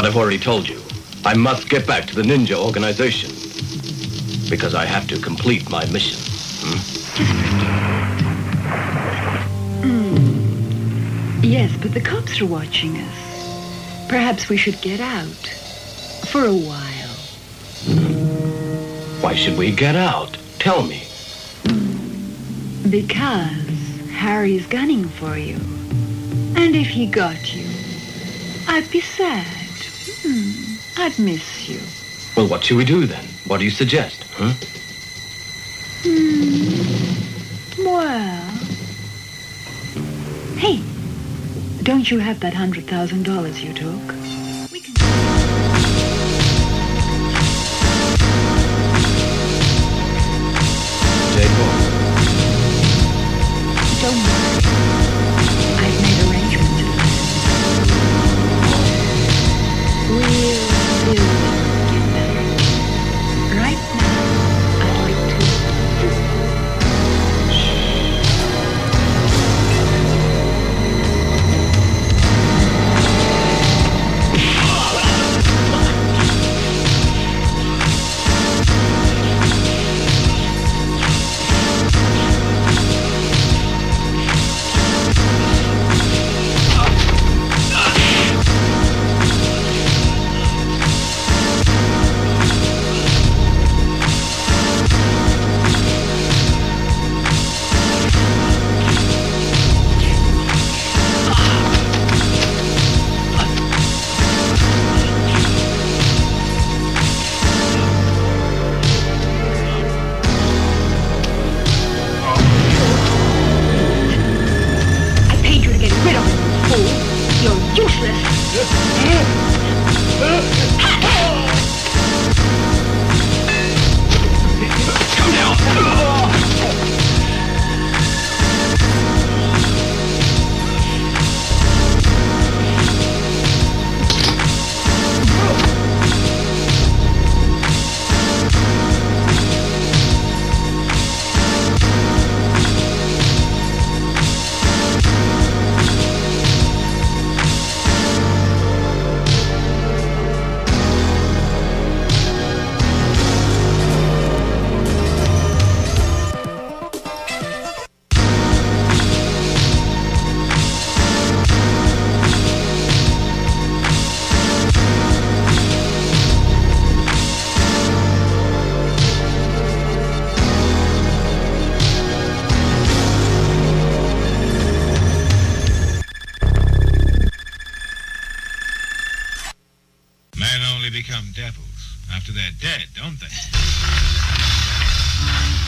I've already told you. I must get back to the ninja organization. Because I have to complete my mission. Yes, but the cops are watching us. Perhaps we should get out. For a while. Why should we get out? Tell me. Because Harry's gunning for you. And if he got you, I'd be sad. I'd miss you. Well, what should we do then? What do you suggest, Well... Hey, don't you have that $100,000 you took? We can... Don't worry. I've made arrangements. We'll get better. Right now, I'd like to... Become devils after they're dead, don't they?